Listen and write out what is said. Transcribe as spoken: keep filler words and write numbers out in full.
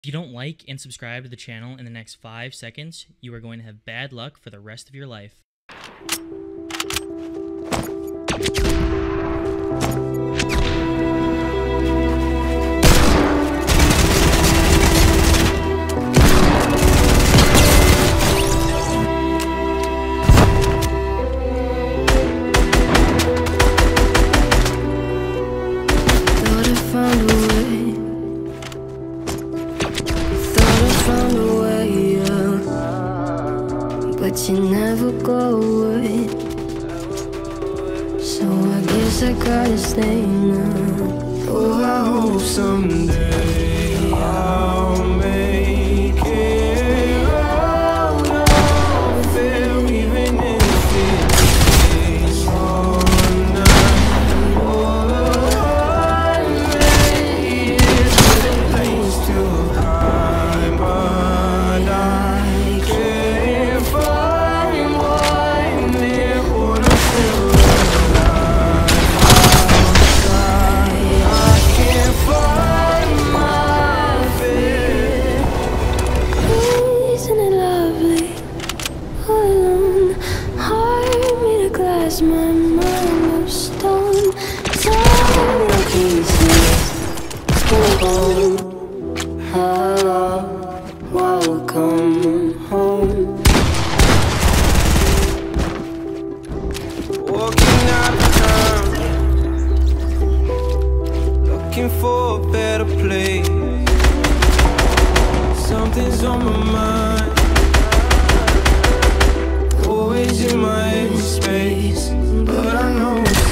If you don't like and subscribe to the channel in the next five seconds, you are going to have bad luck for the rest of your life. But you never go away, so I guess I gotta stay now. Oh, I hope someday I'll make it out of there, even if it takes all night. Oh, I made it to the place to hide, but I can't find one there. Wanna feel alive outside. I can't find my fear. Isn't it lovely? All alone, heart made of glass, my mind of stone. Tiny pieces, skin and bone. Hello, welcome home. Walking out of town, looking for a better place. Something's on my mind, always in my space, but I know